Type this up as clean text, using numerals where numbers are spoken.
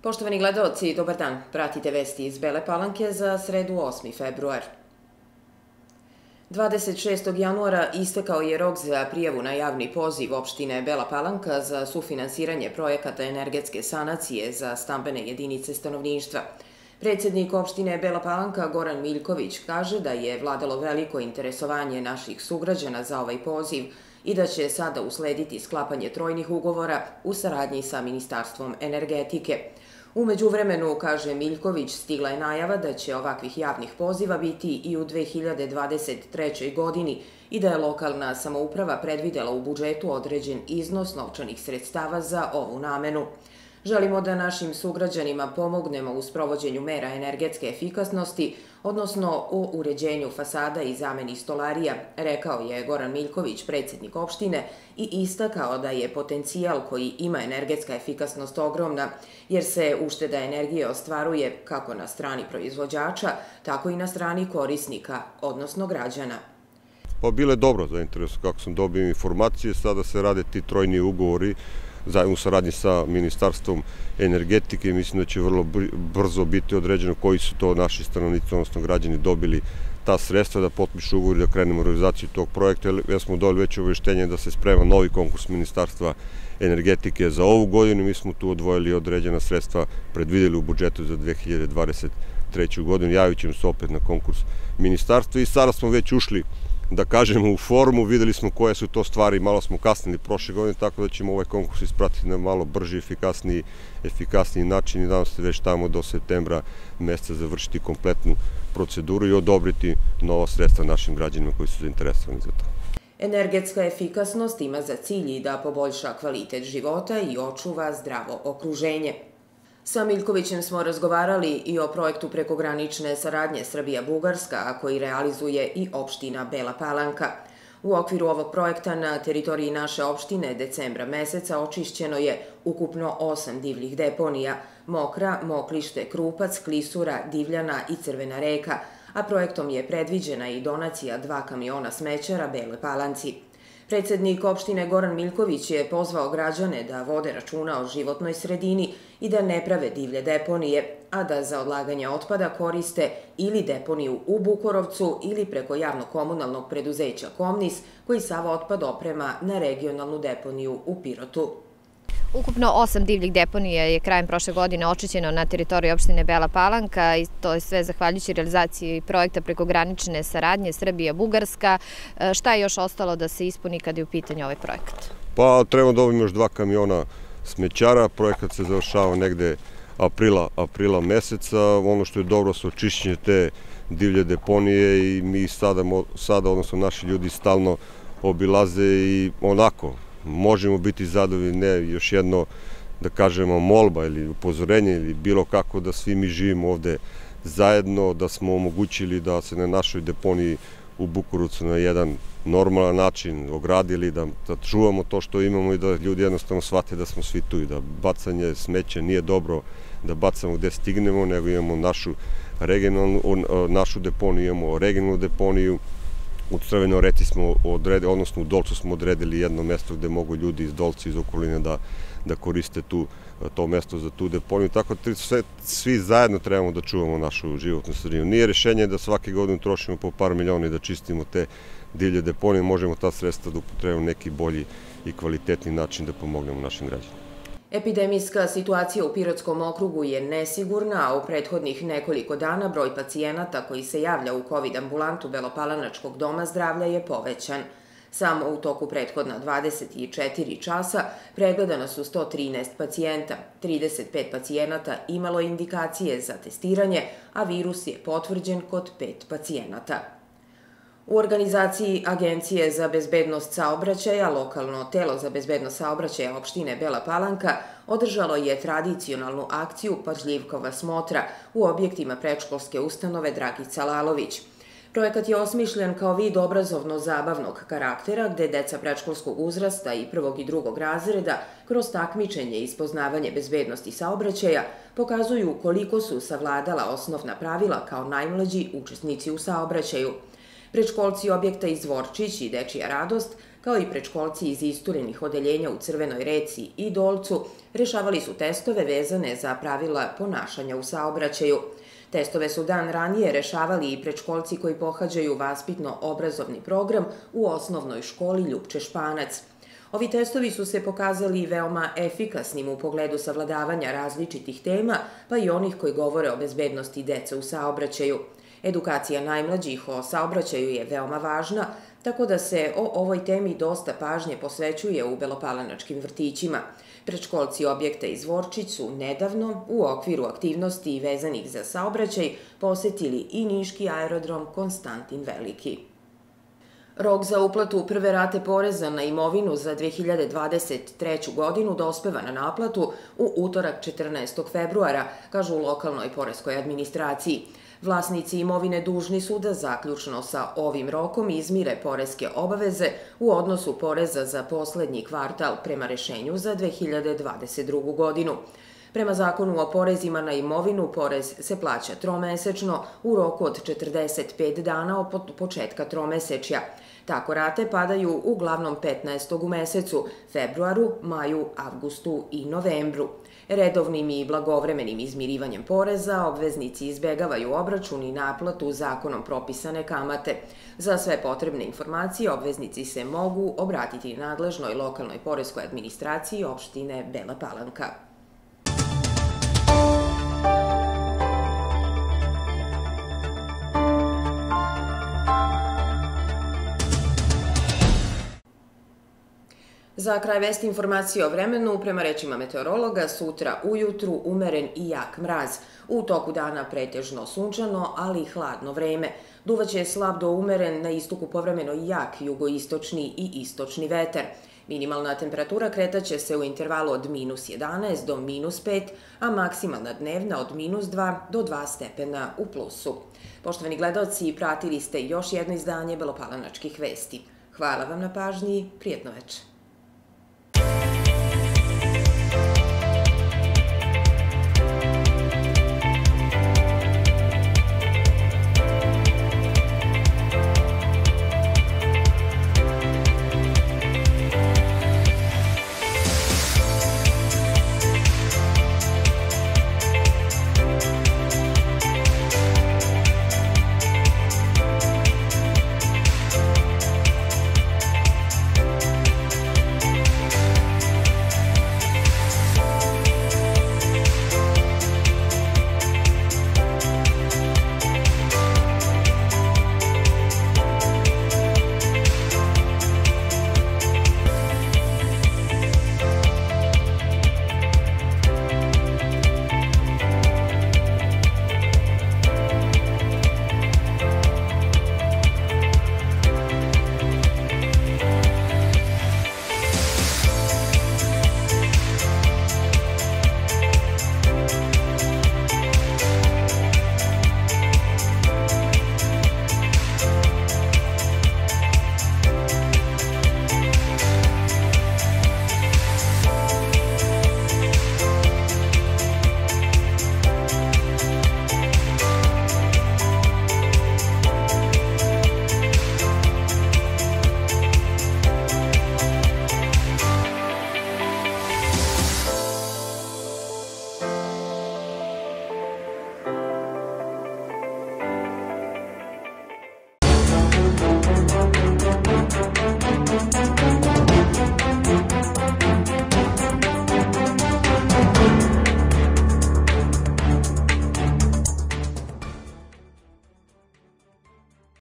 Poštovani gledaoci, dobar dan. Pratite vesti iz Bele Palanke za sredu 8. februar. 26. januara istekao je rok za prijavu na javni poziv opštine Bela Palanka za sufinansiranje projekata energetske sanacije za stambene jedinice stanovništva. Predsjednik opštine Bela Palanka Goran Miljković kaže da je vladalo veliko interesovanje naših sugrađana za ovaj poziv i da će sada uslediti sklapanje trojnih ugovora u saradnji sa Ministarstvom energetike. U međuvremenu, kaže Miljković, stigla je najava da će ovakvih javnih poziva biti i u 2023. godini i da je lokalna samouprava predvidela u budžetu određen iznos novčanih sredstava za ovu namenu. Želimo da našim sugrađanima pomognemo u sprovođenju mera energetske efikasnosti, odnosno u uređenju fasada i zameni stolarija, rekao je Goran Miljković, predsjednik opštine, i istakao da je potencijal koji ima energetska efikasnost ogromna, jer se ušteda energije ostvaruje kako na strani proizvođača, tako i na strani korisnika, odnosno građana. Pa bilo je dobro za interes, kako sam dobio informacije, sada se rade ti trojni ugovori, zajedno u saradnji sa Ministarstvom energetike. Mislim da će vrlo brzo biti određeno koji su to naši stanovnici, odnosno građani, dobili ta sredstva da potpišu ugovor i da krenemo u realizaciju tog projekta. Ja smo dobili već obaveštenje da se sprema novi konkurs Ministarstva energetike za ovu godinu. Mi smo tu odvojili određena sredstva, predvideli u budžetu za 2023. godinu. Javit ćemo se opet na konkurs ministarstva i sada smo već ušli, da kažemo, u formu, videli smo koje su to stvari, malo smo kasnili prošle godine, tako da ćemo ovaj konkurs ispratiti na malo brži, efikasniji način i nadam se već tamo do septembra meseca završiti kompletnu proceduru i odobriti nova sredstva našim građanima koji su zainteresovani za to. Energetska efikasnost ima za cilj i da poboljša kvalitet života i očuva zdravo okruženje. Sa Miljkovićem smo razgovarali i o projektu prekogranične saradnje Srbija-Bugarska, koji realizuje i opština Bela Palanka. U okviru ovog projekta na teritoriji naše opštine decembra meseca očišćeno je ukupno 8 divljih deponija: Mokra, Moklište, Krupac, Klisura, Divljana i Crvena reka, a projektom je predviđena i donacija 2 kamiona smećara Bele Palanci. Predsjednik opštine Goran Miljković je pozvao građane da vode računa o životnoj sredini i da ne prave divlje deponije, a da za odlaganje otpada koriste ili deponiju u Bukorovcu ili preko javno-komunalnog preduzeća Komnis, koji sav otpad oprema na regionalnu deponiju u Pirotu. Ukupno 8 divljih deponija je krajem prošle godine očišćeno na teritoriji opštine Bela Palanka i to je sve zahvaljujući realizaciji projekta prekogranične saradnje Srbija-Bugarska. Šta je još ostalo da se ispuni kada je u pitanju ovaj projekat? Pa trebamo da dobijemo još 2 kamiona smećara. Projekat se završava negde aprila meseca. Ono što je dobro su očišćenje te divlje deponije i mi sada, odnosno naši ljudi, stalno obilaze i onako možemo biti zadovoljni. Ne još jedno, da kažemo, molba ili upozorenje ili bilo kako, da svi mi živimo ovde zajedno, da smo omogućili da se na našoj deponiji u Bukorovcu na jedan normalan način ogradili, da čuvamo to što imamo i da ljudi jednostavno shvate da smo svi tu i da bacanje smeća nije dobro da bacamo gde stignemo, nego imamo našu deponiju, imamo regionalnu deponiju. U Crvenoj reci smo odredili, odnosno u Dolcu smo odredili jedno mesto gde mogu ljudi iz Dolca, iz okoline da koriste to mesto za tu deponiju. Tako da svi zajedno trebamo da čuvamo našu životnu sredinu. Nije rešenje da svake godine trošimo po par miliona i da čistimo te divlje deponije. Možemo ta sredstva da upotrebimo neki bolji i kvalitetni način da pomognemo našim građanima. Epidemijska situacija u Pirotskom okrugu je nesigurna, a u prethodnih nekoliko dana broj pacijenata koji se javlja u COVID ambulantu Belopalanačkog doma zdravlja je povećan. Samo u toku prethodna 24 časa pregledana su 113 pacijenta, 35 pacijenata imalo indikacije za testiranje, a virus je potvrđen kod 5 pacijenata. U organizaciji Agencije za bezbednost saobraćaja, lokalno telo za bezbednost saobraćaja opštine Bela Palanka održalo je tradicionalnu akciju Pažljivkova smotra u objektima predškolske ustanove Dragica Lalović. Projekat je osmišljen kao vid obrazovno-zabavnog karaktera, gde deca predškolskog uzrasta i 1. i 2. razreda kroz takmičenje i spoznavanje bezbednosti saobraćaja pokazuju koliko su savladala osnovna pravila kao najmlađi učesnici u saobraćaju. Predškolci objekta Izvorčić i Dečija radost kao i predškolci iz isturenih odeljenja u Crvenoj Reci i Dolcu, rešavali su testove vezane za pravila ponašanja u saobraćaju. Testove su dan ranije rešavali i predškolci koji pohađaju vaspitno-obrazovni program u osnovnoj školi Ljupče Španac. Ovi testovi su se pokazali veoma efikasnim u pogledu savladavanja različitih tema, pa i onih koji govore o bezbednosti dece u saobraćaju. Edukacija najmlađih o saobraćaju je veoma važna, tako da se o ovoj temi dosta pažnje posvećuje u belopalanačkim vrtićima. Predškolci objekta iz Vorčić su nedavno, u okviru aktivnosti vezanih za saobraćaj, posetili i niški aerodrom Konstantin Veliki. Rok za uplatu prve rate poreza na imovinu za 2023. godinu dospeva na naplatu u utorak 14. februara, kažu u lokalnoj poreskoj administraciji. Vlasnici imovine dužni su da zaključno sa ovim rokom izmire poreske obaveze u odnosu poreza za poslednji kvartal prema rešenju za 2022. godinu. Prema zakonu o porezima na imovinu, porez se plaća tromesečno u roku od 45 dana od početka tromesečja. Tako rate padaju uglavnom 15. u mesecu, februaru, maju, avgustu i novembru. Redovnim i blagovremenim izmirivanjem poreza obveznici izbegavaju obračun i naplatu zakonom propisane kamate. Za sve potrebne informacije obveznici se mogu obratiti nadležnoj lokalnoj poreskoj administraciji opštine Bela Palanka. Za kraj vesti informacije o vremenu, prema rečima meteorologa, sutra ujutru umeren i jak mraz. U toku dana pretežno sunčano, ali i hladno vreme. Duvaće slab do umeren, na istoku povremeno jak jugoistočni i istočni vetar. Minimalna temperatura kretaće se u intervalu od -11 do -5, a maksimalna dnevna od -2 do 2 stepena u plusu. Poštovani gledaoci, pratili ste još jedno izdanje belopalanačkih vesti. Hvala vam na pažnji, prijetno večer.